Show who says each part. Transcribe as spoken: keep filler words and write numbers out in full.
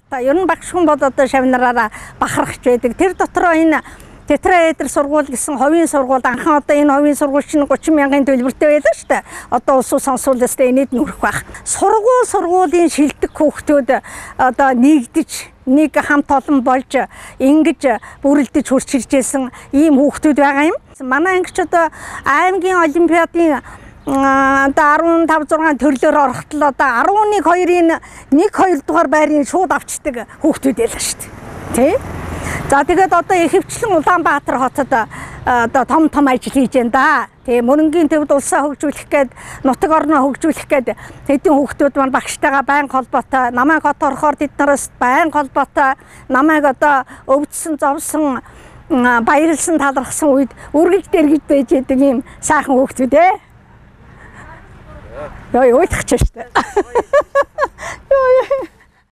Speaker 1: Ер нь багш хүн бол одоо шавнараараа бахархч байдаг. Тэр дотроо энэ тетрааэдр сургууль гэсэн ховийн сургууль анхан одоо энэ ховийн сургууль чинь гучин мянган төлбөртэй байдаг шүү дээ. Одоо улс сонсуулстай энэд нүрэх байх. Сургууль сургуулийн шилдэг хүүхдүүд одоо нэгдэж нэг хамт олон болж ингэж бүрэлдэж хурц иржсэн ийм хүүхдүүд байгаа юм. Манай ангич одоо аймгийн олимпиадын одоо арван тав зургаан төрлөөр орохтол одоо арван нэг хоёрын нэг хоёр дугаар байрын шууд авчдаг хүүхдүүд байлаа шүү дээ. Тэ? За тэгээд одоо ихэвчлэн Улаанбаатар хотод одоо том том ажил хийж байна да. Тэгээ мөрөнгийн төвд улсаа хөгжүүлэх гээд нутаг орноо хөгжүүлэх гээд хэдэн хүүхдүүд маань багштайгаа байнга холбоотой, намайг хот орохоор тэд нараас байнга холбоотой, намайг одоо өвдсөн, зовсон, баярлсан, талархсан үед үргэлж дэргэж байж байдаг юм сайхан хүүхдүүд ээ. Яа, уйдах ч шүү дээ.